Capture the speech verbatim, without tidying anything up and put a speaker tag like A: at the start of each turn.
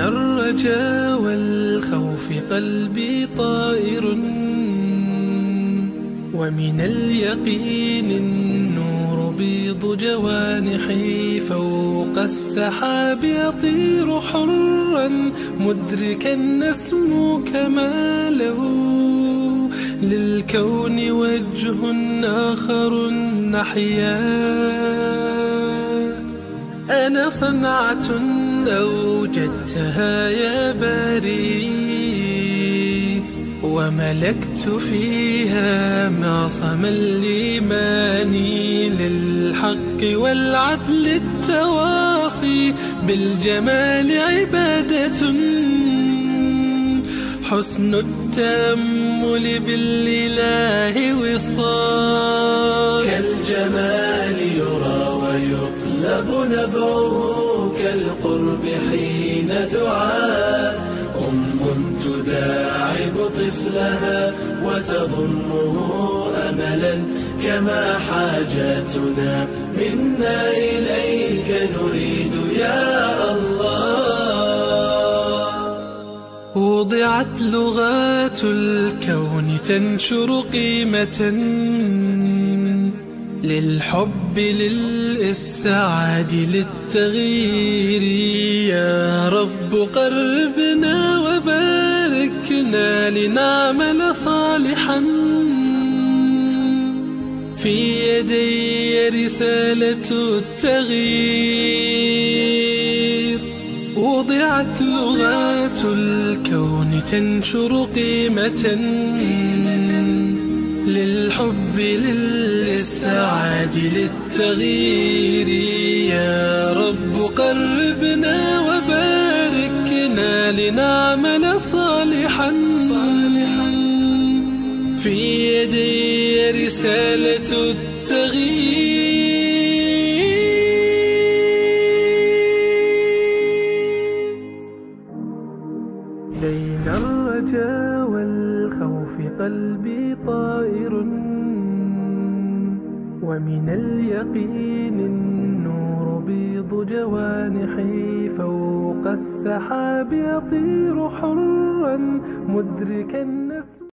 A: الرجا والخوف قلبي طائر، ومن اليقين النور بيض جوانحي، فوق السحاب يطير حرا مدركا نسمو كماله، للكون وجه آخر نحيا. أنا صنعة أوجدتها يا باري، وملكت فيها معصم الإيمان، للحق والعدل التواصي، بالجمال عبادة، حسن التأمل بالإله وصال.
B: كالجمال يرى ويقلب نبعه، كالقرب حين دعاء أم تداعب طفلها وتضمه أملا، كما حاجاتنا منا إليك نريد يا الله.
A: وضعت لغات الكون تنشر قيمة للحب للإسعاد للتغيير، يا رب قربنا وباركنا لنعمل صالحا، في يدي رسالة التغيير. وضعت لغات الكون تنشر قيمة للحب للسعاد للتغيير، يا رب قربنا وباركنا لنعمل صالحا، في يدي رسالة التغيير. بين الرجا والخوف قلبي طائر، ومن اليقين النور بيض جوانحي، فوق السحاب يطير حرا مدركا